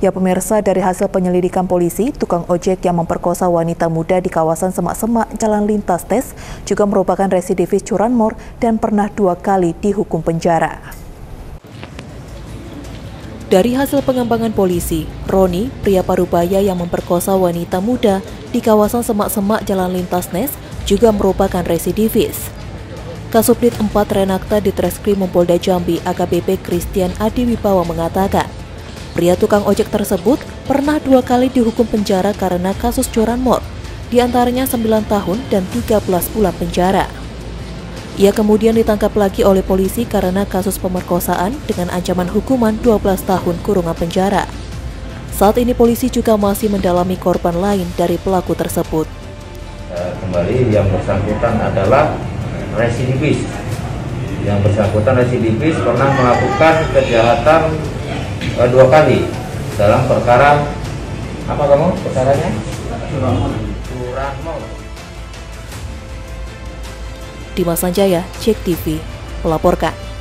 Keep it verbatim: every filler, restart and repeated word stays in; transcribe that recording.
Ya pemirsa, dari hasil penyelidikan polisi, tukang ojek yang memperkosa wanita muda di kawasan Semak-Semak Jalan Lintas Tes juga merupakan residivis curanmor dan pernah dua kali dihukum penjara. Dari hasil pengembangan polisi, Roni, pria parubaya yang memperkosa wanita muda di kawasan Semak-Semak Jalan Lintas Tes juga merupakan residivis. Kasubdit empat Renakta Ditreskrim Polda Jambi A K B P Christian Adi Wibawa mengatakan, pria tukang ojek tersebut pernah dua kali dihukum penjara karena kasus curanmor, diantaranya sembilan tahun dan tiga belas bulan penjara. Ia kemudian ditangkap lagi oleh polisi karena kasus pemerkosaan dengan ancaman hukuman dua belas tahun kurungan penjara. Saat ini polisi juga masih mendalami korban lain dari pelaku tersebut. Kembali yang bersangkutan adalah residivis. Yang bersangkutan residivis pernah melakukan kejahatan eh, dua kali dalam perkara apa kamu perkaranya? Curanmor. Dimas Sanjaya, Cek T V, melaporkan.